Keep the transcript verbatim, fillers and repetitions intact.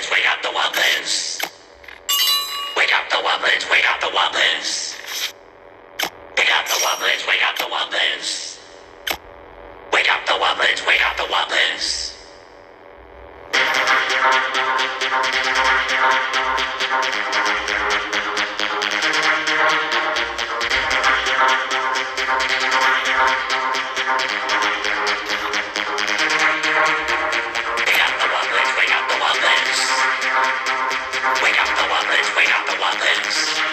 Wubins, wake up the Wubins. Wake up the Wubins, wake up the Wubins. Wake up the Wubins, wake up the Wubins. Wake up the Wubins, wake up the Wubins. Wake up the Wubins, wake up the Wubins.